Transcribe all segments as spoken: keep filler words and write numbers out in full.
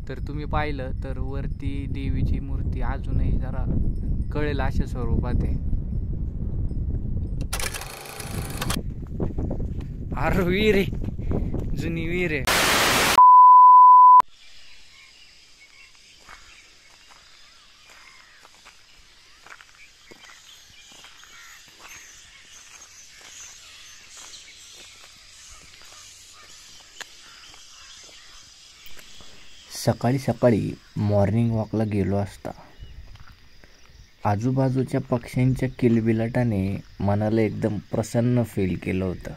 तर तुम्ही पाहिलं तर वरती देवीची मूर्ती अजूनही जरा कळेल अशा स्वरूपात आहे. अरे वीर आहे, जुनी वीर आहे. सकाळी सकाळी मॉर्निंग वॉकला गेलो असता आजूबाजूच्या पक्ष्यांच्या किलबिलाटाने मनाला एकदम प्रसन्न फील केलं होतं.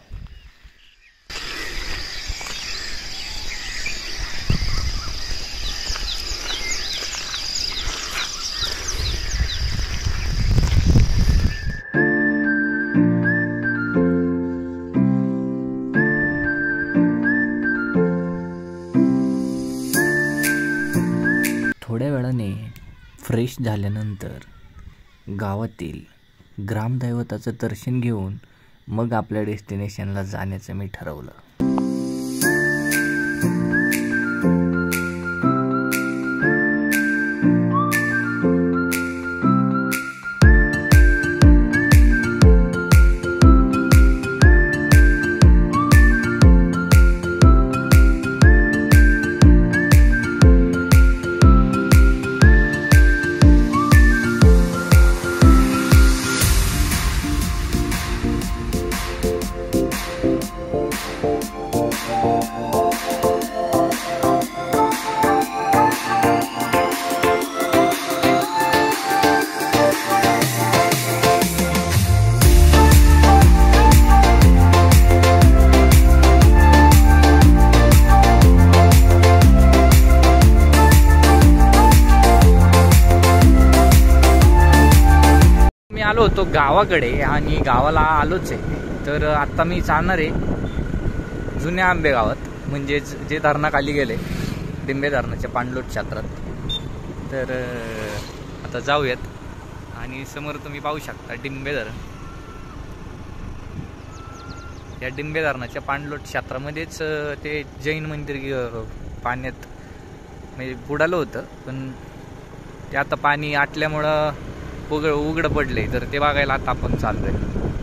थोड्या वेळाने फ्रेश झाल्यानंतर गावातील ग्रामदैवताचं दर्शन घेऊन मग आपल्या डेस्टिनेशनला जाण्याचं मी ठरवलं. आलो होतो गावाकडे आणि गावाला आलोच आहे. तर आता मी जाणार आहे जुन्या आंबे गावात, म्हणजे जे धरणाखाली गेले डिंबे धरणाच्या पाणलोट क्षेत्रात. तर आता जाऊयात. आणि समोर तुम्ही पाहू शकता डिंबे धरण. या डिंबे धरणाच्या पाणलोट क्षेत्रामध्येच ते जैन मंदिर पाण्यात म्हणजे बुडालं होतं, पण ते आता पाणी आटल्यामुळं उघड उघडं पडले. तर ते बघायला आता आपण चाललोय.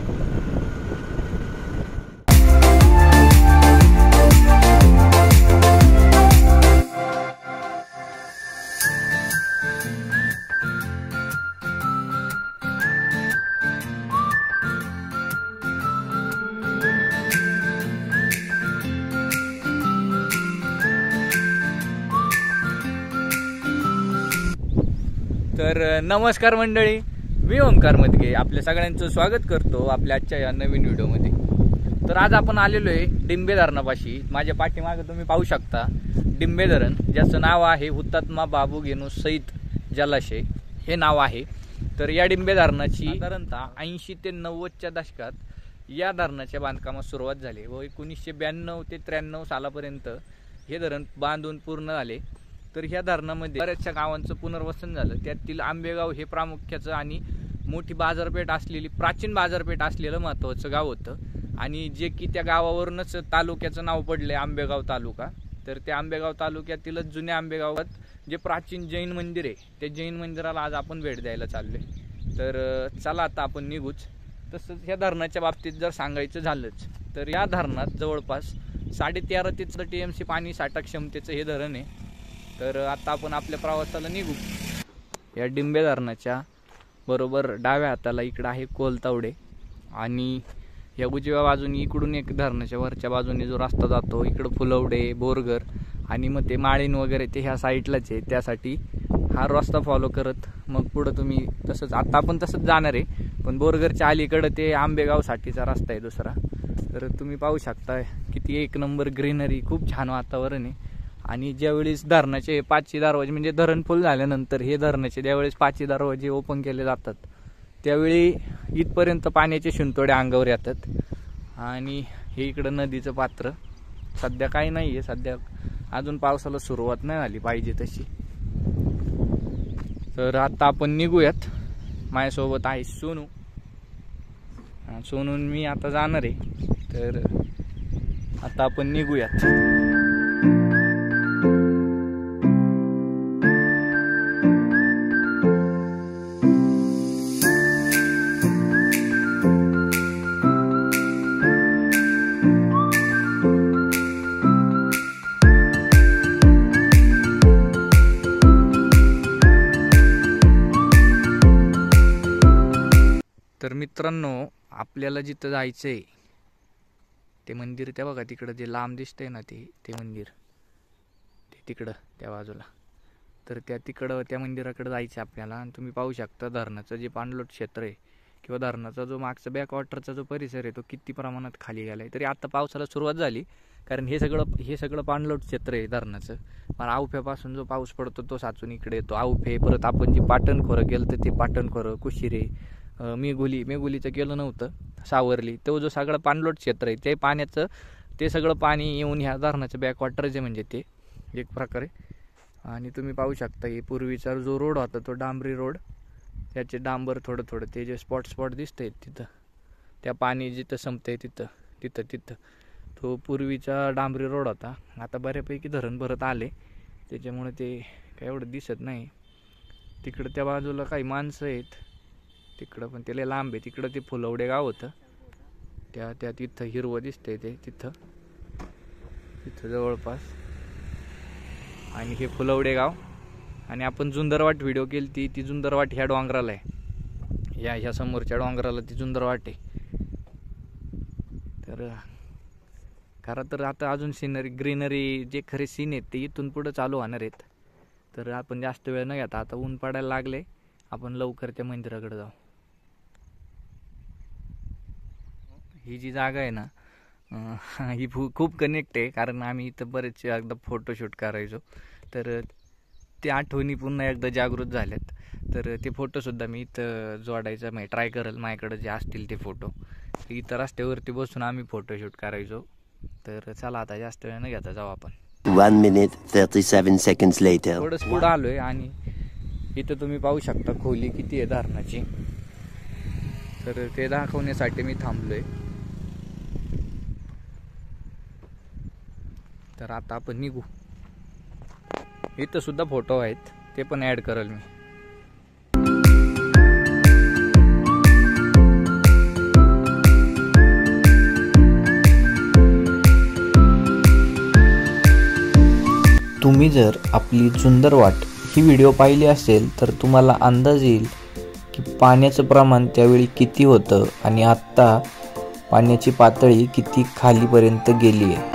तर नमस्कार मंडळी, मी ओंकार मधगे आपल्या सगळ्यांचं स्वागत करतो आपल्या आजच्या या नवीन व्हिडिओमध्ये. तर आज आपण आलेलो आहे डिंबे धरणापाशी. माझ्या पाठीमागे तुम्ही पाहू शकता डिंबे धरण, ज्याचं नाव आहे हुतात्मा बाबू गेनू सईद जलाशय हे नाव आहे. तर या डिंबे धरणाची साधारणतः ऐंशी ते नव्वदच्या दशकात या धरणाच्या बांधकामास सुरुवात झाली व एकोणीसशे ब्याण्णव ते त्र्याण्णव सालापर्यंत हे धरण बांधून पूर्ण झाले. तर ह्या धरणामध्ये बऱ्याचशा गावांचं पुनर्वसन झालं. त्यातील आंबेगाव हे प्रामुख्याचं आणि मोठी बाजारपेठ असलेली, प्राचीन बाजारपेठ असलेलं महत्त्वाचं गाव होतं. आणि जे की त्या गावावरूनच तालुक्याचं नाव पडलं आहे आंबेगाव तालुका. तर त्या आंबेगाव तालुक्यातीलच जुन्या आंबेगावात जे प्राचीन जैन मंदिर आहे, त्या जैन मंदिराला आज आपण भेट द्यायला चाललोय. तर चला आता आपण निघूच. तसंच ह्या धरणाच्या बाबतीत जर सांगायचं झालंच तर या धरणात जवळपास साडे तेरा ते चौदा टी एम सी पाणी साठा क्षमतेचं हे धरण आहे. तर आता आपण आपल्या प्रवासाला निघू. या डिंबे धरणाच्या बरोबर डाव्या हाताला इकडं आहे कोलतावडे आणि या उजव्या बाजूने इकडून एक धरणाच्या वरच्या बाजूने जो रस्ता जातो इकडं फुलवडे, बोरगर आणि मग ते माळीन वगैरे ते ह्या साईडलाच आहे. त्यासाठी हा रस्ता फॉलो करत मग पुढं तुम्ही तसंच आता आपण तसंच जाणार आहे, पण बोरगरच्या अलीकडं ते आंबेगावसाठीचा रस्ता आहे दुसरा. तर तुम्ही पाहू शकता किती एक नंबर ग्रीनरी, खूप छान वातावरण आहे. आणि ज्यावेळेस धरणाचे पाचही दरवाजे म्हणजे धरण फुल झाल्यानंतर हे धरणाचे ज्यावेळेस पाचही दरवाजे ओपन केले जातात त्यावेळी इथपर्यंत पाण्याचे शिंतोडे अंगावर येतात. आणि हे इकडं नदीचं पात्र सध्या काही नाही आहे, सध्या अजून पावसाला सुरुवात नाही झाली पाहिजे तशी. तर आता आपण निघूयात. माझ्यासोबत आहे सोनू. सोनून मी आता जाणार आहे. तर आता आपण निघूयात. मित्रांनो, आपल्याला जिथं जायचंय ते मंदिर त्या बघा तिकडं जे लांब दिसतंय ना ते ते मंदिर ते तिकडं त्या बाजूला. तर त्या तिकडं त्या मंदिराकडे जायचं आपल्याला. आणि तुम्ही पाहू शकता धरणाचं जे पाणलोट क्षेत्र आहे किंवा धरणाचा जो मागचा बॅकवॉटरचा जो परिसर आहे तो किती प्रमाणात खाली गेला आहे. तरी आता पावसाला सुरुवात झाली, कारण हे सगळं हे सगळं पाणलोट क्षेत्र आहे धरणाचं. पण आवफ्यापासून जो पाऊस पडतो तो साचून इकडे येतो. आवफे, परत आपण जी पाटणखोरं गेलं तर ते पाटणखोरं, कुशिरे, मेघोली मेघोलीचं केलं नव्हतं, सावरली, तो जो सगळं पाणलोट क्षेत्र आहे ते पाण्याचं ते सगळं पाणी येऊन ह्या धरणाचं बॅकवॉटर जे म्हणजे ते एक प्रकारे. आणि तुम्ही पाहू शकता हे पूर्वीचा जो रोड होता तो डांबरी रोड, त्याचे डांबर थोडं थोडं ते जे स्पॉट स्पॉट दिसतंय तिथं त्या पाणी जिथं संपतंय तिथं तिथं तिथं तो पूर्वीचा डांबरी रोड होता. आता बऱ्यापैकी धरण भरत आले त्याच्यामुळे ते काय एवढं दिसत नाही. तिकडं त्या बाजूला काही माणसं आहेत तिकडं, पण त्याला लांब आहे. तिकडं ते फुलवडे गाव होतं त्या त्या तिथं हिरवं दिसतंय ते तिथं तिथं जवळपास. आणि हे फुलवडे गाव. आणि आपण जुंदरवाट व्हिडिओ केली ती ती जुंदरवाट ह्या डोंगराला आहे, या ह्या समोरच्या डोंगराला ती जुंदरवाट आहे. तर खरं तर आता अजून सिनरी ग्रीनरी जे खरे सीन आहेत ते इथून पुढं चालू होणार आहेत. तर आपण जास्त वेळ न घेता आता ऊन पडायला लागले, आपण लवकर त्या मंदिराकडे जाऊ. ही जी जागा आहे ना ही खूप कनेक्ट आहे, कारण आम्ही इथं बरेच एकदा फोटोशूट करायचो. तर ते आठवणी पुन्हा एकदा जागृत झाल्यात. तर ते फोटोसुद्धा मी इथं जोडायचं म्हणजे ट्राय करेल. माझ्याकडे जे असतील ते फोटो इथं रस्त्यावरती बसून आम्ही फोटोशूट करायचो. तर चला आता जास्त वेळ न घेता जाऊ आपण. One minute thirty seven seconds later. थोडंच पुढं आलोय आणि इथं तुम्ही पाहू शकता खोली किती आहे धरणाची. तर ते दाखवण्यासाठी मी थांबलोय. तर आता आपण निघू. इथं सुद्धा फोटो आहेत, ते पण ॲड करेल मी. तुम्ही जर आपली जुंदरवाट ही व्हिडिओ पाहिली असेल तर तुम्हाला अंदाज येईल की पाण्याचं प्रमाण त्यावेळी किती होतं आणि आत्ता पाण्याची पातळी किती खालीपर्यंत गेली आहे.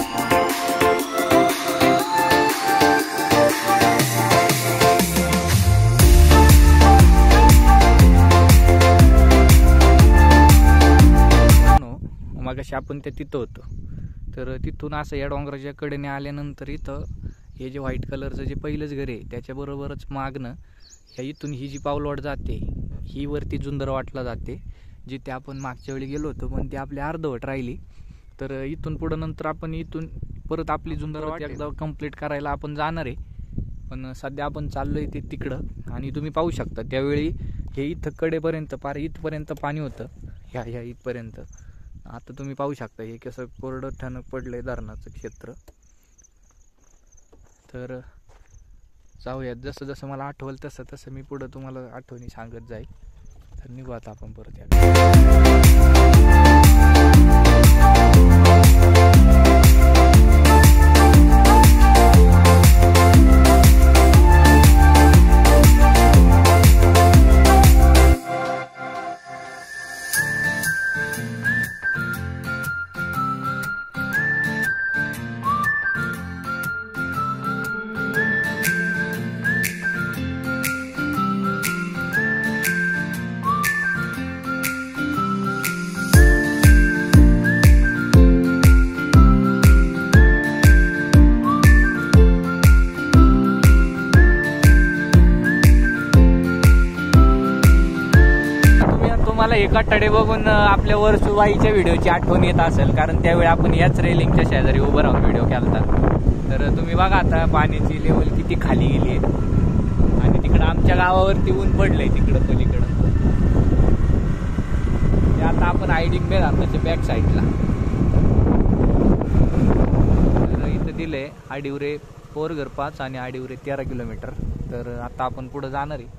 मगाशी आपण त्या तिथं होतो. तर तिथून असं या डोंगराच्या कडेने आल्यानंतर इथं हे जे व्हाईट कलरचं जे पहिलंच घर आहे त्याच्याबरोबरच मागणं ह्या इथून ही जी पाऊलवाट जाते ही वरती जुंदरवाटला जाते, जिथे आपण मागच्या वेळी गेलो होतो पण ती आपली अर्धवट राहिली. तर इथून पुढं नंतर आपण इथून परत आपली जुंदरवाट एकदा कंप्लीट करायला आपण जाणार आहे. पण सध्या आपण चाललोय ते तिकडं. आणि तुम्ही पाहू शकता त्यावेळी हे इथं कडेपर्यंत पार इथपर्यंत पाणी होतं, ह्या ह्या इथपर्यंत. आता तुम्ही पाहू शकता हे कसं कोरडं ठणक पडलंय धरणाचं क्षेत्र. तर जाऊयात, जसं जसं मला आठवलं तसं तसं मी पुढं तुम्हाला आठवणी सांगत जाईल. तर निघू आता आपण परत या. तुम्हाला एका टडे बघून आपल्या वरसुबाईच्या व्हिडिओची आठवण येत असेल, कारण त्यावेळी आपण याच रेलिंगच्या शेजारी उभं राहून व्हिडिओ केला. तर तुम्ही बघा आता पाण्याची लेवल किती खाली गेली आहे. आणि तिकडं आमच्या गावावरती ऊन पडलंय तिकडं पलीकडं. ते आता आपण आयडिंबे धरणाच्या बॅक साईडला. तर इथं दिलंय आडिवरे पोरघर पाच आणि आडिवरे तेरा किलोमीटर. तर आता आपण पुढं जाणार आहे.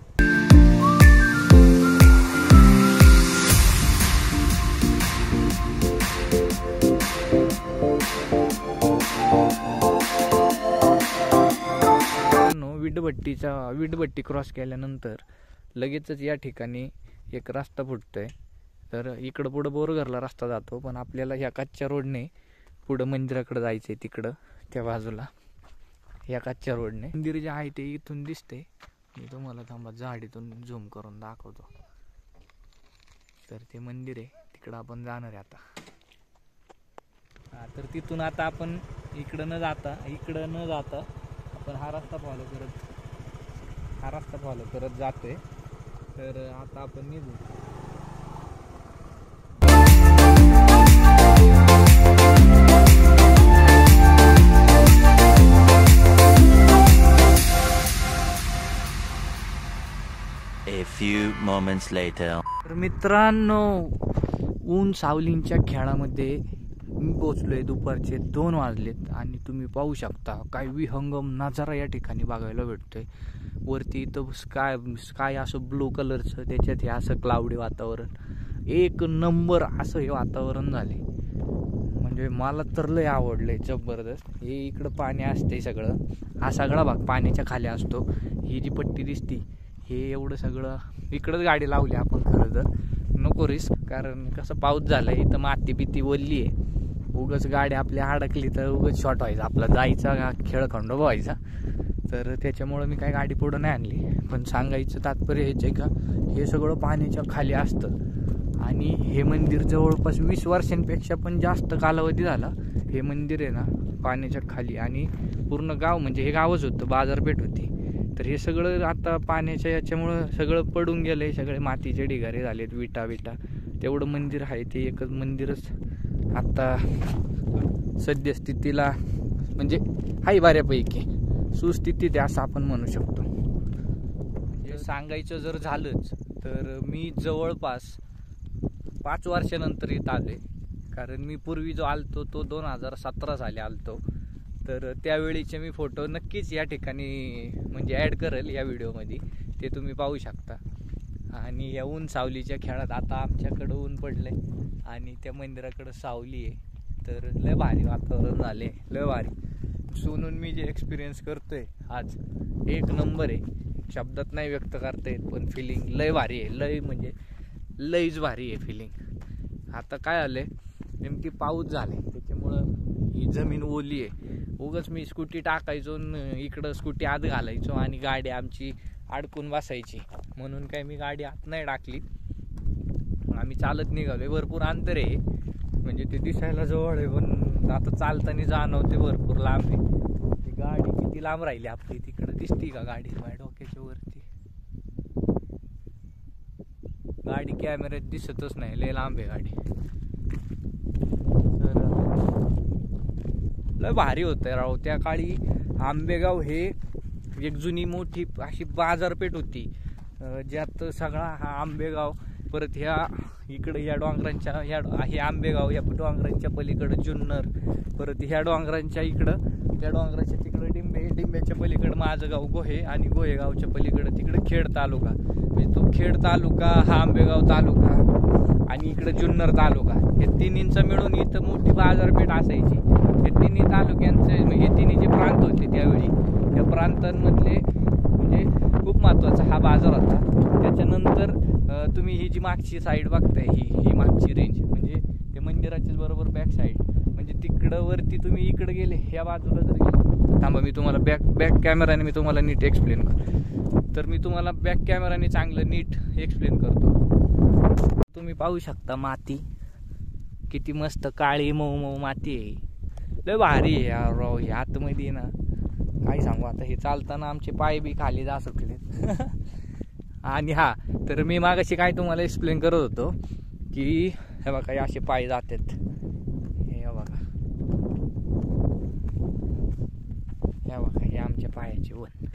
वीटभट्टीचा वीटभट्टी क्रॉस केल्यानंतर लगेचच या ठिकाणी एक रस्ता फुटतोय तर इकडं पुढं बोरघरला रस्ता जातो, पण आपल्याला ह्या कच्च्या रोडने पुढं मंदिराकडे जायचं आहे, तिकडं त्या बाजूला ह्या कच्च्या रोडने. मंदिर जे आहे ते इथून दिसते, मी तुम्हाला थांबा झाडीतून झूम करून दाखवतो. तर ते मंदिर आहे, तिकडं आपण जाणार आहे आता. हा, तर तिथून आता आपण इकडं न जाता इकडं न जाता आपण हा रस्ता फॉलो करत हा रस्ता फॉलो करत जातोय. तर आता आपण निघू. A few moments later. तर मित्रांनो, ऊन सावलींच्या खेळामध्ये मी पोचलोय. दुपारचे दोन वाजलेत आणि तुम्ही पाहू शकता काय विहंगम नजारा या ठिकाणी बघायला भेटतोय. वरती इथं स्काय स्काय असं ब्लू कलरचं, त्याच्यात हे असं क्लाउडी वातावरण, एक नंबर असं हे वातावरण झाले. म्हणजे मला तर लय आवडलंय, जबरदस्त. हे इकडं पाणी असते सगळं, हा सगळा भाग पाण्याच्या खाली असतो. ही जी पट्टी दिसती हे एवढं सगळं इकडंच गाडी लावली आपण. खरं तर नको रिस्क, कारण कसं पाऊस झालाय, इथं माती बिती ओलली आहे. उगाच गाडी आपल्या अडकली तर उगाच शॉर्ट व्हायचा, आपला जायचा खेळ खंडोबा व्हायचा. तर त्याच्यामुळं मी काय गाडी पुढं नाही आणली. पण सांगायचं तात्पर्य हेच आहे का, हे सगळं पाण्याच्या खाली असतं आणि हे मंदिर जवळपास वीस वर्षांपेक्षा पण जास्त कालावधी झाला हे मंदिर आहे ना पाण्याच्या खाली. आणि पूर्ण गाव, म्हणजे हे गावच होतं, बाजारपेठ होती. तर हे सगळं आता पाण्याच्या याच्यामुळं सगळं पडून गेलंय, सगळे मातीचे ढिगारे झालेत, विटा विटा. तेवढं मंदिर आहे ते एकच मंदिरच आता सद्यस्थितीला म्हणजे आहे बऱ्यापैकी सुस्थितीत आहे असं आपण म्हणू शकतो. हे सांगायचं जर झालंच तर मी जवळपास पाच वर्षानंतर इथं आलोय. कारण मी पूर्वी जो आलतो तो दोन हजार सतरा साली आलतो. तर त्यावेळीचे मी फोटो नक्कीच या ठिकाणी म्हणजे ॲड करेल या व्हिडिओमध्ये, ते तुम्ही पाहू शकता. आणि या ऊन सावलीच्या खेळात आता आमच्याकडं ऊन पडलंय आणि त्या मंदिराकडं सावली आहे. तर लय भारी वातावरण झाले, लय भारी. सोनून मी जे एक्सपिरियन्स करतोय आज एक नंबर आहे, शब्दात नाही व्यक्त करता येत. पण फिलिंग लय भारी आहे, लय म्हणजे लयच भारी आहे फिलिंग. आता काय आलंय, नेमकी पाऊस झाले त्याच्यामुळं ही जमीन ओली आहे. उगाच मी स्कूटी टाकायचो, इकडं स्कूटी आत घालायचो आणि गाडी आमची अडकून बसायची, म्हणून काय मी गाडी आत नाही टाकली. आम्ही चालत निघालोय. भरपूर अंतर आहे, म्हणजे ते दिसायला जवळ आहे पण आता चालताना जाणवते भरपूर लांब आहे. ती गाडी किती लांब राहिली आपली, तिकडं दिसती का गाडी माझ्या डोक्याच्या वरती? गाडी कॅमेऱ्यात दिसतच नाही, लय लांब आहे गाडी. तर लय भारी होतं राव. त्या काळी आंबेगाव हे एक जुनी मोठी अशी बाजारपेठ होती, ज्यात सगळा हा आंबेगाव, परत ह्या इकडे ह्या डोंगरांच्या ह्या हे आंबेगाव, या डोंगरांच्या पलीकडं जुन्नर, परत ह्या डोंगरांच्या इकडं त्या डोंगराच्या तिकडं डिंबे, डिंब्याच्या पलीकडं माझं गाव गोहे आणि गोहेगावच्या पलीकडं तिकडं खेड तालुका. म्हणजे तो खेड तालुका, हा आंबेगाव तालुका आणि इकडं जुन्नर तालुका, हे तिन्हींचा मिळून इथं मोठी बाजारपेठ असायची. हे तिन्ही तालुक्यांचे हे तिन्ही जे प्रांत होते त्यावेळी, त्या प्रांतांमधले म्हणजे खूप महत्त्वाचा हा बाजार होता. त्याच्यानंतर तुम्ही ही जी मागची साईड बघताय, ही ही मागची रेंज म्हणजे ते मंदिराच्याच बरोबर बॅक साईड, म्हणजे तिकडं वरती तुम्ही इकडे गेले ह्या बाजूला जर गेले, थांबा मी तुम्हाला बॅक बॅक कॅमेराने मी तुम्हाला नीट एक्सप्लेन करतो. तर मी तुम्हाला बॅक कॅमेराने चांगलं नीट एक्सप्लेन करतो. तुम्ही पाहू शकता माती किती मस्त काळी मऊ मऊ माती आहे, लय भारी आहे यार राव. ह्या आतमध्ये ना काय सांगू आता, हे चालताना आमचे पाय बी खाली जा सुटलेत. आणि हा, तर मी मागाशी काय तुम्हाला एक्सप्लेन करत होतो की हे बघा हे असे पाय जातात, हे बघा हे बघा हे आमच्या पायाचे वन.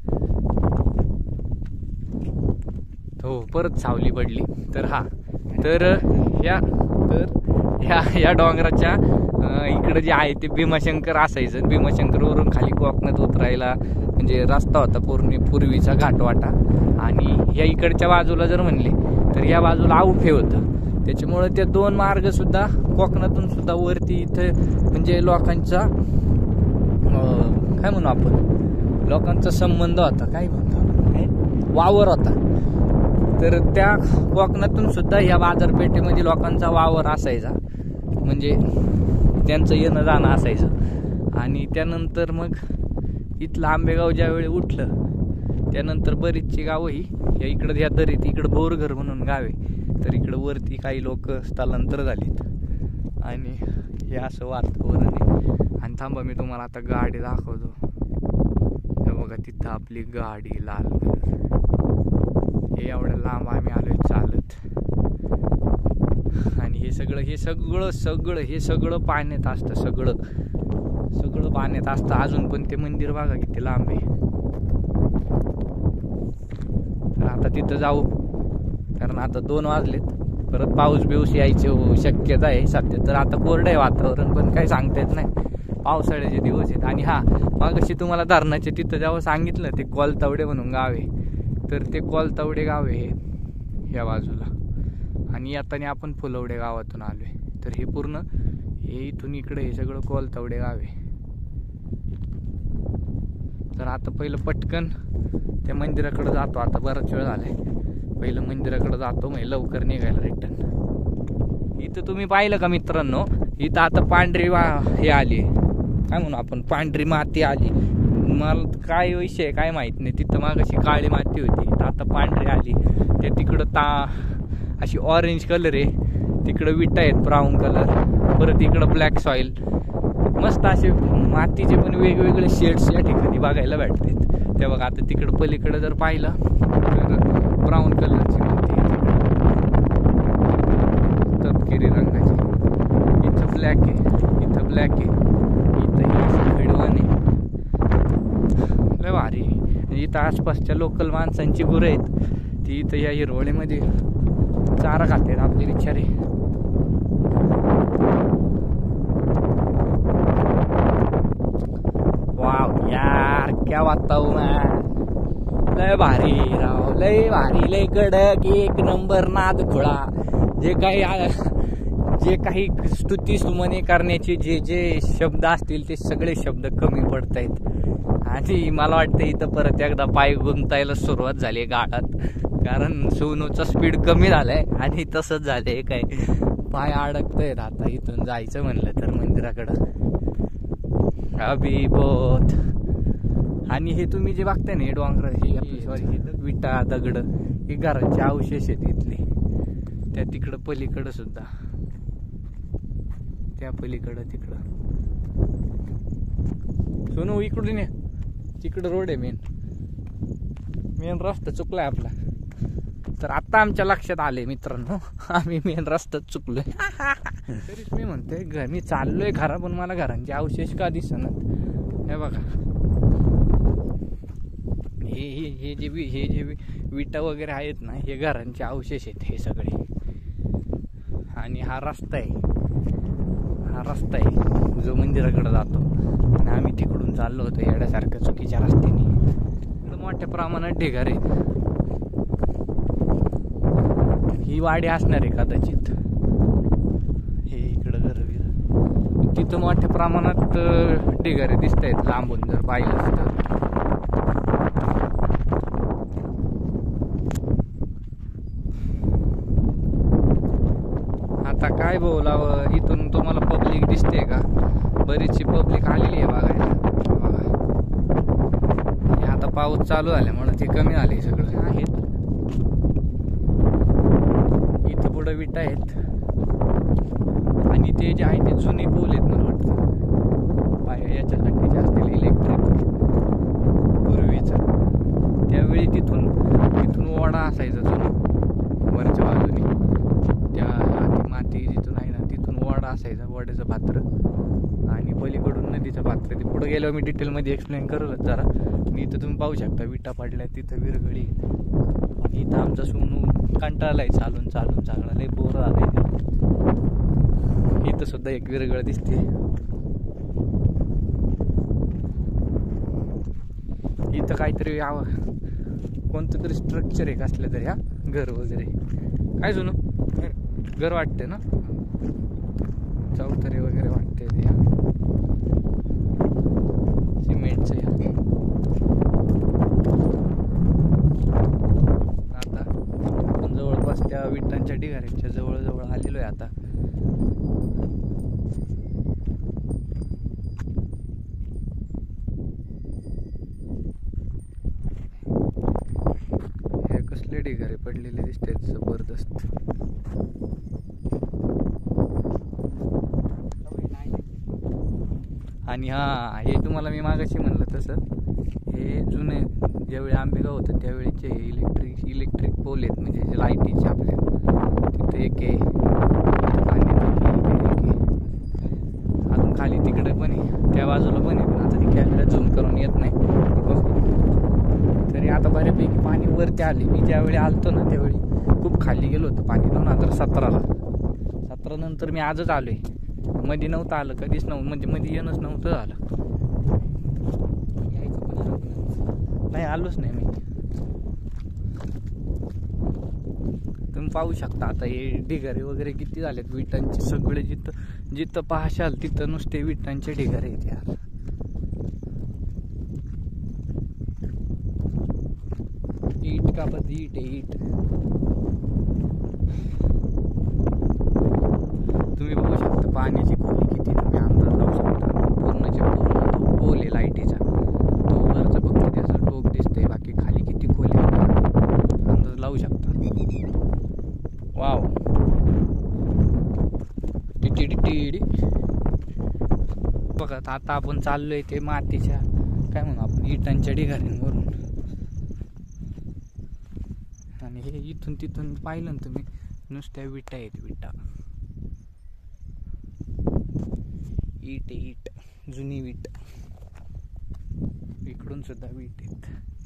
हो, परत सावली पडली. तर हा, तर ह्या तर ह्या ह्या डोंगराच्या इकडं जे आहे ते भीमाशंकर असायचं. भीमाशंकरवरून खाली कोकणात उतरायला म्हणजे रस्ता होता पूर्ण पूर्वीचा घाटवाटा. आणि ह्या इकडच्या बाजूला जर म्हणले तर या बाजूला औफे होतं. त्याच्यामुळं ते दोन मार्ग सुद्धा कोकणातून सुद्धा वरती इथं म्हणजे लोकांचा काय म्हणू आपण, लोकांचा संबंध होता, काय म्हणतो वावर होता. तर त्या कोकणातून सुद्धा या बाजारपेठेमध्ये लोकांचा वावर असायचा, म्हणजे त्यांचं येणं जाणं असायचं. आणि त्यानंतर मग इथलं आंबेगाव ज्यावेळी उठलं त्यानंतर बरीचशी गावं ही या इकडं ह्या दरीत इकडं बोरघर म्हणून गाव आहे, तर इकडं वरती काही लोक स्थलांतर झालीत आणि हे असं वातावरण आहे. आणि थांबा मी तुम्हाला आता गाडी दाखवतो. हे बघा तिथं आपली गाडी लाल कलर, हे एवढ्या लांब आम्ही आलोय चालत. आणि हे सगळं हे सगळं सगळं हे सगळं पाण्यात असतं, सगळं सगळं पाण्यात असतं. अजून पण ते मंदिर बघा किती लांब आहे. तर आता तिथं जाऊ, कारण आता दोन वाजलेत, परत पाऊस बिऊस यायची शक्यता आहे. सध्या तर आता कोरडं आहे वातावरण, पण काही सांगता येत नाही, पावसाळ्याचे दिवस आहेत. आणि हा मागाशी तुम्हाला धरणाचे तिथं जेव्हा सांगितलं ते कोलतावडे म्हणून गाव आहे, तर ते कोलतावडे गाव आहे ह्या बाजूला. आणि येताना आपण फुलवडे गावातून आलोय, तर हे पूर्ण हे इथून इकडे हे सगळं कोलतावडे गाव आहे. तर आता पहिलं पटकन त्या मंदिराकडे जातो. आता बराच वेळ झालाय, पहिलं मंदिराकडे जातो, मग लवकर निघायला रिटर्न. इथं तुम्ही पाहिलं का मित्रांनो, इथं आता पांढरी वा हे आली, काय म्हणू आपण, पांढरी माती आली. मला काय विषय काय माहित नाही. तिथं मागाशी काळी माती होती, आता पांढरी आली. ते तिकडं ता अशी ऑरेंज कलर आहे, तिकडं विटा आहेत ब्राऊन कलर, परत इकडं ब्लॅक सॉइल. मस्त असे मातीचे पण वेगवेगळे शेड्स या ठिकाणी बघायला भेटतात. ते बघा आता तिकडं पलीकडं जर पाहिलं तर ब्राऊन कलरची माती आहे, तपकिरी रंगाची. इथं ब्लॅक आहे, इथं ब्लॅक आहे, इथं असं खडवान आहे. लय भारी. इथं आसपासच्या लोकल माणसांची गुरं आहेत, ती इथं या हिरवळीमध्ये चारा खातात आपले बिचारे. वाव यार, क्या वातावरण, लय भारी राव, लय भारी, लय कडक, एक नंबर नाद खुळा. जे काही जे काही स्तुती सुमने करण्याचे जे जे शब्द असतील ते सगळे शब्द कमी पडत आहेत. आणि मला वाटतं इथं परत एकदा पाय गुंतायला सुरुवात झाली गाळात, कारण सोनूचा स्पीड कमी झालाय आणि तसंच झालंय, काय पाय अडकतायत. आता इथून जायचं म्हणलं तर मंदिराकडं अभिबोध. आणि हे तुम्ही जे बघताय ना, हे डोंगर, हे आपली सॉरी हे विटा दगड, हे घरांचे अवशेष आहेत इथले. त्या तिकडं पलीकडं सुद्धा, त्या पलीकडं तिकडं. सोनू इकडून ये, तिकडं रोड आहे, मेन मेन रस्ता चुकलाय आपला. तर आता आमच्या लक्षात आले मित्रांनो, आम्ही मेन रस्त्यात चुकलोय. तरीच मी म्हणतोय घर मी चाललोय घरा, पण मला घरांचे अवशेष का दिसणार. हे बघा, हे हे हे जे हे जे विटा वगैरे आहेत ना, हे घरांचे अवशेष आहेत हे सगळे. आणि हा रस्ता आहे, हा रस्ता आहे जो मंदिराकडे जातो. आणि आम्ही तिकडून चाललो होतो येड्यासारख्या चुकीच्या रस्त्याने. इकडं मोठ्या प्रमाणात ढिगारे, ही वाडी असणार आहे कदाचित. हे इकडं घर बिर, तिथं मोठ्या प्रमाणात ढिगारे दिसत आहेत लांबून जर पाहिलं तर. आता काय बोलावं, इथून तुम्हाला पब्लिक दिसते का? बरीचशी पब्लिक आलेली आहे बघायला. बघा आता पाऊस चालू झाल्यामुळे ते कमी झाले सगळं. आहेत इथं पुढं विटा आहेत, आणि ते जे आहे ते जुने पोल आहेत मला वाटतं, पाय याच्यासाठी असतील इलेक्ट्रिक पूर्वीचं. त्यावेळी तिथून तिथून ओढा असायचा जुना वरच्या बाजूने, त्या माती जिथून आहे ना तिथून ओढा असायचा, ओढ्याचं पात्र. आणि पलीकडून नदीचं पात्र. ते पुढे गेल्यावर मी डिटेलमध्ये एक्सप्लेन करलच जरा. मी इथं तुम्ही पाहू शकता विटा पडल्या, तिथं विरगळी. इथं आमचा सोनू कंटाळलाय चालून चालून, चांगला लय बोर झालाय. इथं सुद्धा एक विरगळ दिसते. इथं काहीतरी यावं, कोणतं तरी स्ट्रक्चर आहे कसलं तरी, हा घर वगैरे. काय सोनू, घर वाटते ना, चौथरे वगैरे वाटते ते सिमेंटचं. आता ढिगाऱ्याच्या जवळजवळ आलेलो आहे आता. हे कसले ढिगारे पडलेले दिसते जबरदस्त. आणि हा हे तुम्हाला मी मागाशी म्हणलं तसं, हे जुने ज्यावेळी आंबेगाव होतं त्यावेळीचे इलेक्ट्रिक इलेक्ट्रिक पोल आहेत, म्हणजे जे लाईटीचे आपल्या. तिथे एक आहे आणि अजून खाली तिकडे पण आहे, त्या बाजूला पण आहे, पण आता ती कॅमेरा झूम करून येत नाही. तरी आता बऱ्यापैकी पाणी वरती आले. मी ज्यावेळी आलतो ना त्यावेळी खूप खाली गेलो होतो पाणी, दोन हजार सतराला सतरा नंतर मी आजच आलोय. मध्ये नव्हतं आलं कधीच नव्हतं, म्हणजे मध्ये येणंच नव्हतं आलं. नाही आलोच नाही मी. तुम्ही पाहू शकता आता हे ढिगारे वगैरे किती झालेत विटांचे सगळे. जिथं जिथं पाहशाल तिथं नुसते विटांचे ढिगारे आहेत यार. ईट का बद ईट आहे ईट. तुम्ही बघू शकता पाण्याची खोली किती, तुम्ही अंदाज लावू शकता. पूर्णचे पूर्ण तो पोल आहे लाईटीचा, तो वरचा फक्त त्याचं टोक दिसतंय, बाकी खाली किती खोली अंदाज लावू शकता. वाव टिटी बघा. आता आपण चाललोय ते मातीच्या काय म्हणू आपण इटांच्या ढिगाऱ्यांवरून. आणि हे इथून तिथून पाहिलं ना तुम्ही नुसत्या विटा आहेत विटा. ईट ईट जुनी वीट. इकडून सुद्धा वीट आहेत.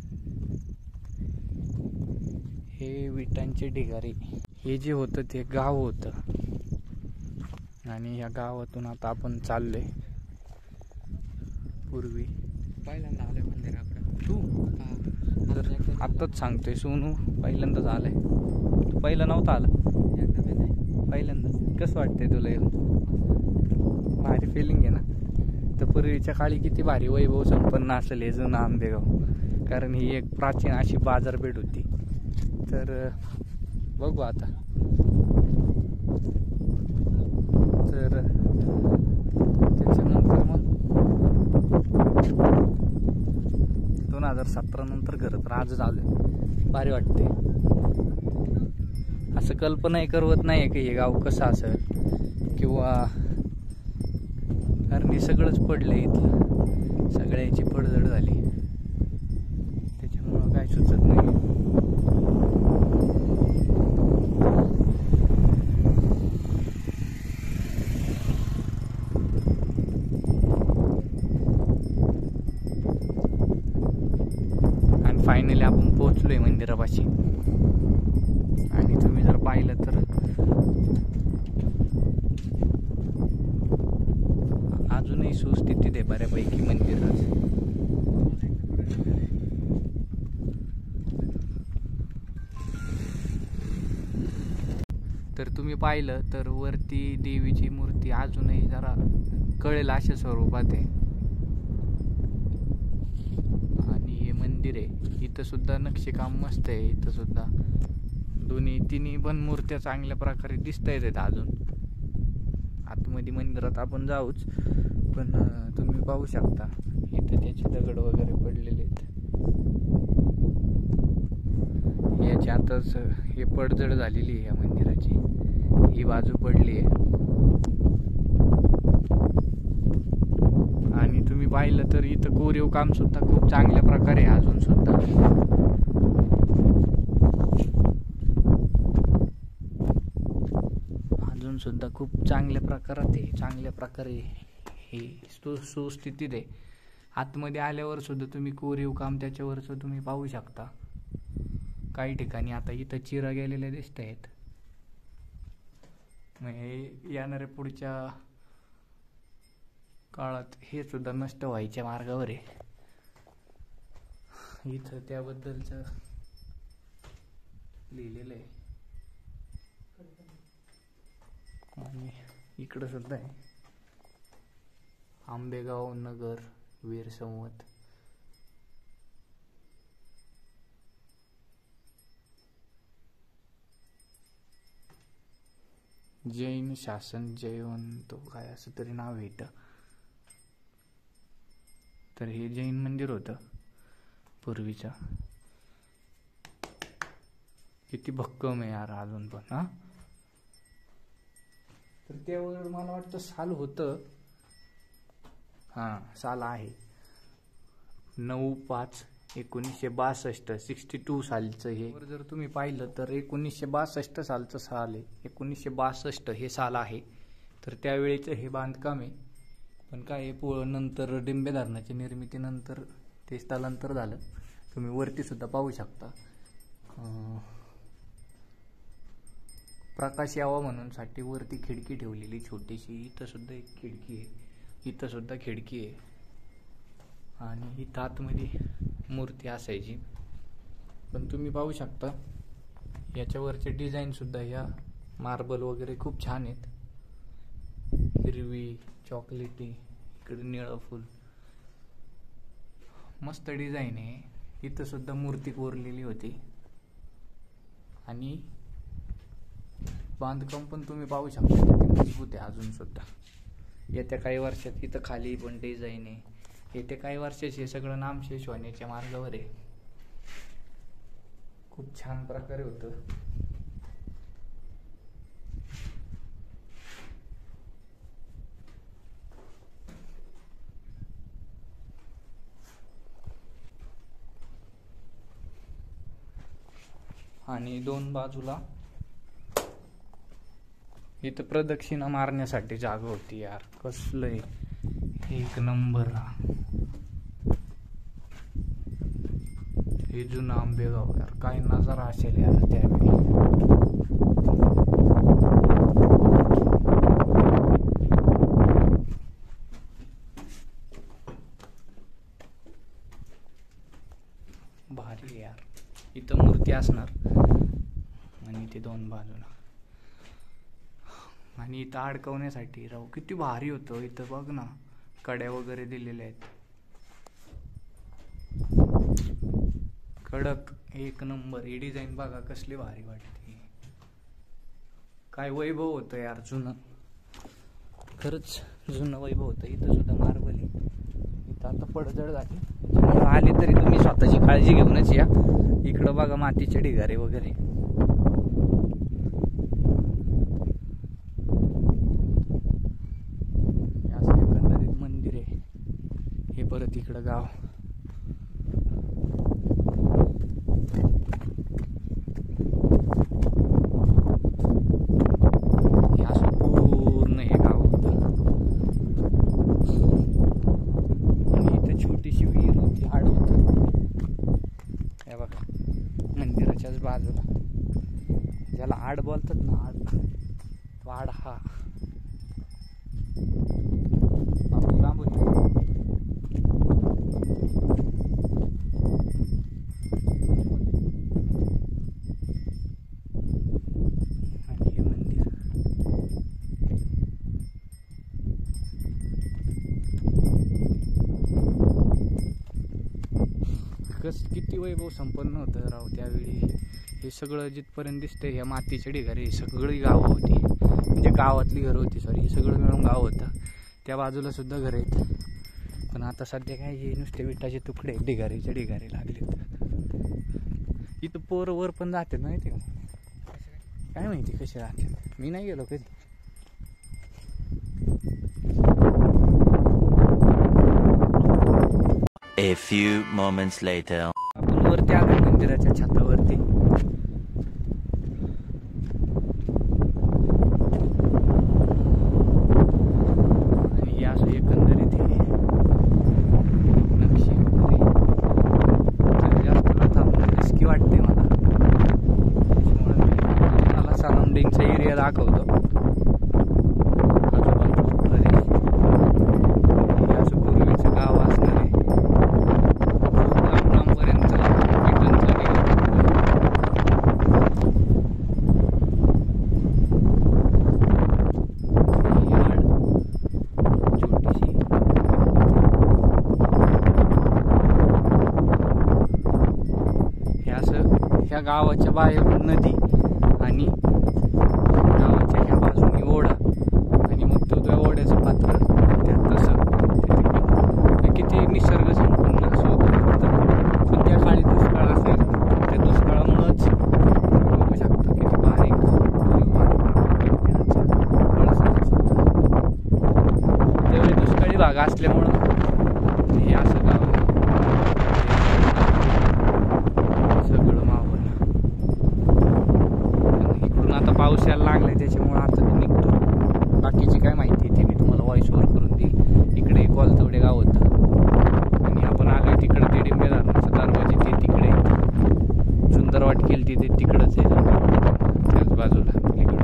हे विटांचे ढिगारे. हे जे होतं ते गाव होतं आणि या गावातून आता आपण चाललोय. पूर्वी पहिल्यांदा आलोय मंदिराकडे. तू तर आत्ताच सांगतोय सोनू पहिल्यांदाच आलाय. तू पहिला नव्हता आला. एकदा बी नाही. पहिल्यांदा. कसं वाटतंय तुला येऊन? भारी फिलिंग आहे ना. तर पूर्वीच्या काळी किती भारी वैभव संपन्न असेल हे जुनं आंबेगाव, कारण ही एक प्राचीन अशी बाजारपेठ होती. तर बघू आता. तर त्याच्यानंतर मग दोन हजार सतरा नंतर खरं तर आजच आलोय. भारी वाटते. असं कल्पनाही करवत नाही की हे गाव कसं असेल किंवा, कारण हे सगळंच पडलं इथलं, सगळ्याची पडझड झाली, त्याच्यामुळं काय सुचत नाही. आणि फायनली आपण पोहोचलोय मंदिरापाशी. आणि तुम्ही जर पाहिलं तर अजूनही सुस्थितीत आहे बऱ्यापैकी मंदिरात. तर तुम्ही पाहिलं तर वरती देवीची मूर्ती अजूनही जरा कळेल अशा स्वरूपात आहे. आणि हे मंदिर आहे, इथं सुद्धा नक्षीकाम मस्त आहे. इथं सुद्धा दोन्ही तिन्ही पण मूर्त्या चांगल्या प्रकारे दिसत आहेत अजून. आतमध्ये मंदिरात आपण जाऊच, पण तुम्ही पाहू शकता इथं त्याचे दगड वगैरे पडलेले आहेत. याची आताच हे पडझड झालेली आहे या मंदिराची. ही बाजू पडली आहे. आणि तुम्ही पाहिलं तर इथं कोरीव काम सुद्धा खूप चांगल्या प्रकारे आहे अजून सुद्धा. अजून सुद्धा खूप चांगल्या प्रकारात आहे, चांगल्या प्रकारे ही सु सुस्थितीत आहे. आतमध्ये आल्यावर सुद्धा तुम्ही कोरीव काम त्याच्यावरचं तुम्ही पाहू शकता. काही ठिकाणी आता इथं चिरा गेलेल्या दिसत आहेत. मग हे येणाऱ्या पुढच्या काळात हे सुद्धा नष्ट व्हायच्या मार्गावर आहे. इथं त्याबद्दलचं लिहिलेलं आहे. आणि इकडं सुद्धा आहे आंबेगाव नगर वीर संवत. जैन शासन जयवंत काय असं तरी नाव आहे इथं. तर हे जैन मंदिर होतं पूर्वीचं. किती भक्कम आहे यार अजून पण. हा तर त्यावर मला वाटतं साल होतं. हा साल आहे नऊ पाच एकोणीसशे बासष्ट सिक्स्टी टू सालचं हे. जर तुम्ही पाहिलं तर एकोणीसशे बासष्ट सालचं साल आहे. एकोणीसशे बासष्ट हे साल आहे. तर त्यावेळेचं हे बांधकाम आहे. पण काय आहे नंतर डिंबे धरणाच्या निर्मितीनंतर ते स्थलांतर झालं. तुम्ही वरती सुद्धा पाहू शकता. प्रकाश यावा म्हणून साठी वरती खिडकी ठेवलेली छोटीशी. इथं सुद्धा एक खिडकी आहे. इथं सुद्धा खिडकी आहे. आणि इथं आतमध्ये मूर्ती असायची. पण तुम्ही पाहू शकता याच्यावरचे डिझाईन सुद्धा ह्या मार्बल वगैरे खूप छान आहेत. हिरवी चॉकलेटी इकडे निळं फुल मस्त डिझाईन आहे. इथं सुद्धा मूर्ती कोरलेली होती. आणि बांधकाम पण तुम्ही पाहू शकता किती मजबूत आहे अजून सुद्धा. येत्या काही वर्षात इथं खाली पण डिझाईन आहे. येत्या काही वर्षाचे हे सगळं नामशेष होण्याच्या मार्गावर आहे. खूप छान प्रकारे होतं. आणि दोन बाजूला इथं प्रदक्षिणा मारण्यासाठी जागा होती यार. कसलंय एक नंबर. हे जुनं आंबेगाव यार. काय नजारा असेल यार त्यावेळी. भारी यार. इथं मूर्ती असणार आणि ते दोन बाजूला. आणि इथं अडकवण्यासाठी राहू किती भारी होतं. इथं बघ ना कड्या वगैरे दिलेल्या आहेत. कडक एक नंबर. ही डिझाईन बघा कसली भारी वाटते. काय वैभव होतं यार जुनं. खरंच जुनं वैभव होतं. इथं सुद्धा मार्बल आहे. इथं आता पडझड झाली. त्याच्यामुळे आले तरी तुम्ही स्वतःची काळजी घेऊनच या. इकडं बघा मातीचे ढिगारे वगैरे. मंदिर आहे हे. परत इकडं गाव. हे असं पूर्ण हे गाव होतं. आणि इथं छोटीशी विहीर होती. आड होत हे बघा मंदिराच्याच बाजूला. ज्याला आड बोलतात ना आड. तो आड हा कस किती वैभव संपन्न होतं राव त्यावेळी. हे सगळं जिथपर्यंत दिसतंय ह्या मातीचे ढिगारे सगळी गावं होती. म्हणजे गावातली घरं होती सॉरी. हे सगळं मिळून गाव होतं. त्या बाजूला सुद्धा घरं आहेत. पण आता सध्या काय हे नुसते विटाचे तुकडे ढिगारीचे ढिगारे लागलेत. इथं पोर वर पण जातात माहिती का. काय माहिती कसे राहतात. मी नाही गेलो कधी. A few moments later. आपण वरती आलो मंदिराच्या छतावरती. आणि या असं एकंदरीत हे नक्षी वगैरे जास्त थांबणं रिस्की वाटते मला. त्याच्यामुळे मी मला सराउंडिंगचा एरिया दाखवतो. ह्या गावाच्या बाहेर नदी आणि गावाच्या ह्या बाजूने पाऊस यायला लागलाय त्याच्यामुळे आता मी निघतो. बाकीची काय माहिती ती मी तुम्हाला व्हॉइस ओव्हर करून देईल. इकडे कोलतवडे गाव होतं आणि आपण आलोय तिकडे ते डिंबे धरणाचं दरवाजे ते तिकडे, सुंदर वाट केली ते तिकडंच आहे त्याच बाजूला.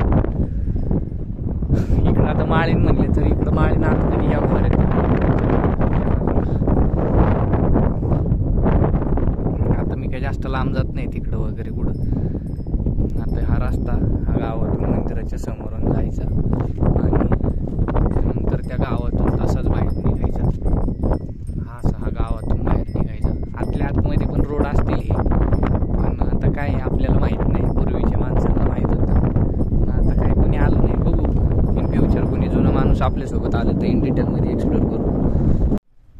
इकडं इकडं आता माळीन म्हणले तर इकडं माळीन आतमध्ये या भर येत. आता मी काही जास्त लांब जात नाही तिकडं वगैरे कुठं. आता हा रस्ता हा गावातून मंदिराच्या समोरून जायचा आणि नंतर त्या गावातून तसाच बाहेर निघायचा. हा असा हा गावातून बाहेर निघायचा. आतल्या आतमध्ये पण रोड असतील हे, पण आता काय आपल्याला माहीत नाही. पूर्वीच्या माणसांना माहीत होतं, आता काही कोणी आलं नाही. बघू इन फ्युचर कोणी जुनं माणूस आपल्यासोबत आलं तर इन डिटेलमध्ये एक्सप्लोर करू.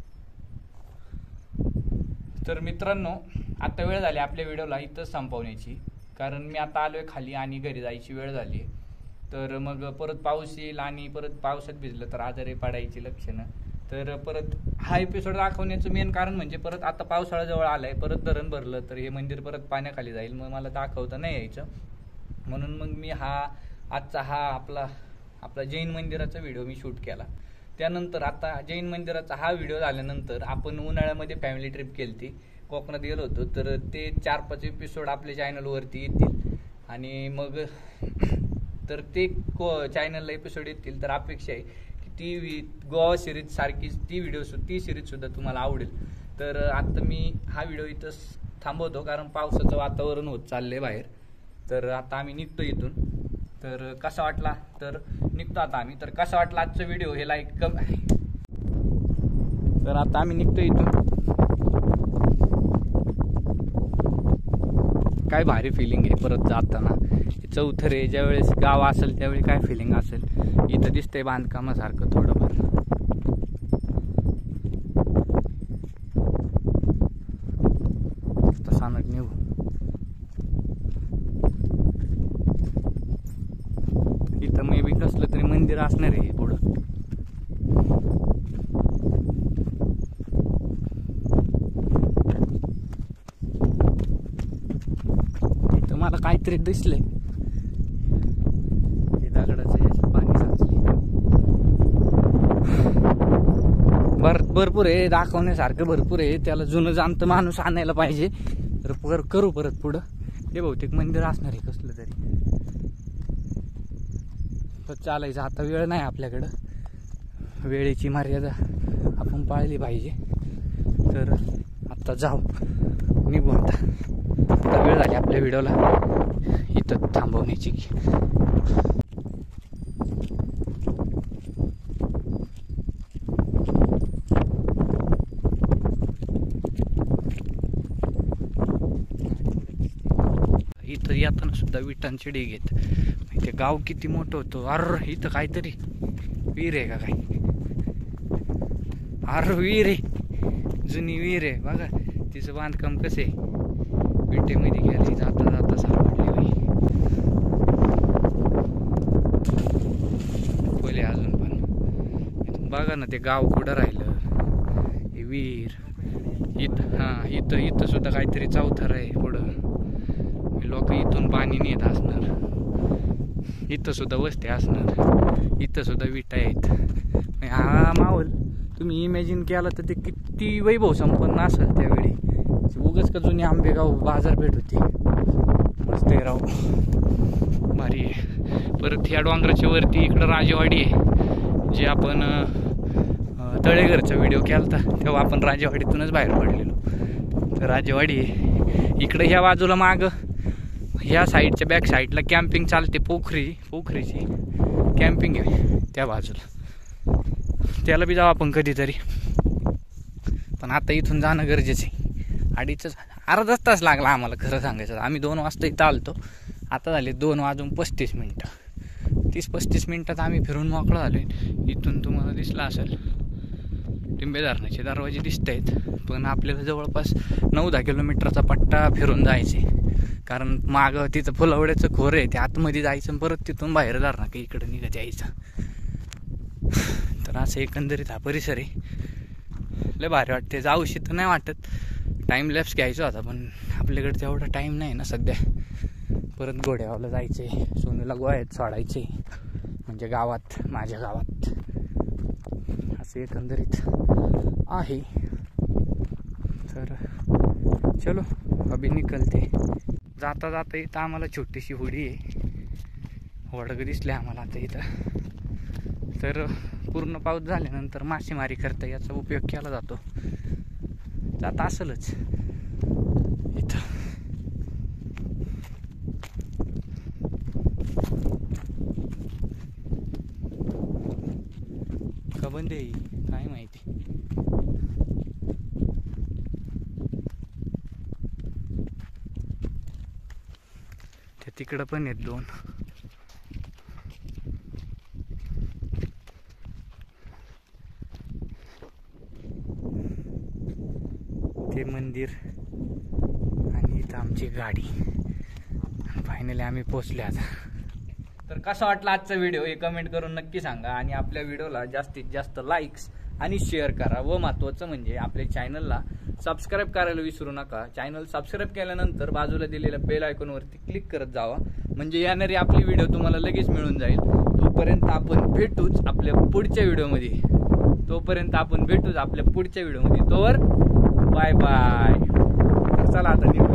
तर मित्रांनो, आता वेळ झाली आपल्या व्हिडिओला इथंच संपवण्याची, कारण मी आता आलोय खाली आणि घरी जायची वेळ झाली. तर मग परत पाऊस येईल आणि परत पावसात भिजलं तर आजारी पडायची लक्षणं. तर परत हा एपिसोड दाखवण्याचं मेन कारण म्हणजे परत आता पावसाळा जवळ आलाय, परत धरण भरलं तर हे मंदिर परत पाण्याखाली जाईल, मग मला दाखवता नाही यायचं. म्हणून मग मी हा आजचा हा आपला आपला जैन मंदिराचा व्हिडिओ मी शूट केला. त्यानंतर आता जैन मंदिराचा हा व्हिडिओ झाल्यानंतर आपण उन्हाळ्यामध्ये फॅमिली ट्रिप केली ती, कोकणात गेलो होतो. तर ते चार पाच एपिसोड आपल्या चॅनलवरती येतील आणि मग तर ते को चॅनलला एपिसोड येतील. तर अपेक्षा आहे की ती गोवा सिरीज सारखी ती व्हिडिओ ती सिरीजसुद्धा तुम्हाला आवडेल. तर आता मी हा व्हिडिओ इथंच थांबवतो, कारण पावसाचं वातावरण होत चाललं आहे बाहेर. तर आता आम्ही निघतो इथून. तर कसा वाटला तर निघतो आता आम्ही. तर कसा वाटला आजचा व्हिडिओ हे लाईक कम. तर आता आम्ही निघतो इथून. काय भारी फिलिंग आहे परत जाताना. चौथं रे ज्यावेळेस गाव असेल त्यावेळी काय फिलिंग असेल. इथं दिसतंय बांधकामासारखं थोडंफार. तसा नट निघू. इथं मे बी कसलं तरी मंदिर असणार आहे पुढं. इथं मला काहीतरी दिसलंय. हे दगडाचं याच्यात पाणी साचले. बर भरपूर आहे दाखवण्यासारखं, भरपूर आहे. त्याला जुनं जाणतं माणूस आणायला पाहिजे. तर पर करू परत पुढं. हे बहुतेक मंदिर असणार आहे कसलं तरी. तर चालायचं आता. वेळ नाही आपल्याकडं, वेळेची मर्यादा आपण पाळली पाहिजे. तर आता जाऊ, निघू आता. आता वेळ झाली आपल्या व्हिडिओला इथं थांबवण्याची. इथं येताना सुद्धा विटांचे ढीग आहेत. ते गाव किती मोठं होतं. अर इथं काहीतरी विहीर आहे का काही. अर विहीर आहे, जुनी विहीर आहे बघा. तिचं बांधकाम कसं आहे, विटेमध्ये गेली जाता जाता सापडली बाई. खोले अजून पण बघा ना. ते गाव कुठं राहिलं, हे विहीर. इथं हां इथं इथं सुद्धा काहीतरी चौथर आहे पुढं. लोक इथून पाणी नेत असणार. इथं सुद्धा वस्ती असणार. इथं सुद्धा विटा आहेत. हा माहोल तुम्ही इमॅजिन केला तर ते किती वैभव संपन्न असेल त्यावेळी. उगाच का जुनी आंबेगाव बाजारपेठ होती. मस्त आहे राव, भारी आहे. परत ह्या डोंगराच्या वरती इकडं राजेवाडी आहे. जे आपण तळेघरचा व्हिडिओ केला होता तेव्हा आपण राजेवाडीतूनच बाहेर पडलेलो. तर राजेवाडी आहे इकडे. ह्या बाजूला माग ह्या साईडच्या बॅक साईडला कॅम्पिंग चालते. पोखरी पोखरीची कॅम्पिंग आहे त्या बाजूला. त्याला बी जाऊ आपण कधीतरी. पण आता इथून जाणं गरजेचं आहे. अडीच अर्धाच तास लागला आम्हाला खरं सांगायचं. आम्ही दोन वाजता इथं आलतो. आता झाले दोन वाजून पस्तीस मिनटं. तीस पस्तीस मिनटात आम्ही फिरून मोकळं झालो. इथून तुम्हाला दिसला असेल डिंबे धरणाचे दरवाजे दिसत आहेत. पण आपल्याला जवळपास नऊ दहा किलोमीटरचा पट्टा फिरून जायचे. कारण मागं तिथं फुलवड्याचं खोर आहे, ते आतमध्ये जायचं परत तिथून बाहेर धरणा की इकडं निघत यायचं. तर असं एकंदरीत हा परिसर आहे. लय भारी वाटते. जाऊशी तर नाही वाटत. टाईम लॅप्स घ्यायचा होता पण आपल्याकडे तेवढा टाईम नाही ना सध्या. परत घोड्यावाला जायचे, सोनूला गोव्यात सोडायचे, म्हणजे गावात, माझ्या गावात. असे एकंदरीत आहे. तर चलो अभी निकलते. जाता जाता इथं आम्हाला छोटीशी होडी आहे, वडगं दिसले आम्हाला आता इथं. तर पूर्ण पाऊस झाल्यानंतर मासेमारी करता याचा उपयोग केला जातो. जात असलच इथं. का बंद आहे काय माहिती. त्या तिकडं पण आहेत दोन. ते मंदिर आणि इथं आमची गाडी. फायनली आम्ही पोचले आता. तर कसा वाटला आजचा व्हिडिओ हे कमेंट करून नक्की सांगा. आणि आपल्या व्हिडिओला जास्तीत जास्त लाईक्स आणि शेअर करा. व महत्त्वाचं म्हणजे आपल्या चॅनलला सबस्क्राईब करायला विसरू नका. चॅनल सबस्क्राईब केल्यानंतर बाजूला दिलेल्या बेल आयकॉनवरती क्लिक करत जावा, म्हणजे येणारी आपली व्हिडिओ तुम्हाला लगेच मिळून जाईल. तोपर्यंत आपण भेटूच आपल्या पुढच्या व्हिडिओमध्ये. तोपर्यंत आपण भेटूच आपल्या पुढच्या व्हिडिओमध्ये. तोवर बाय बाय. चला आता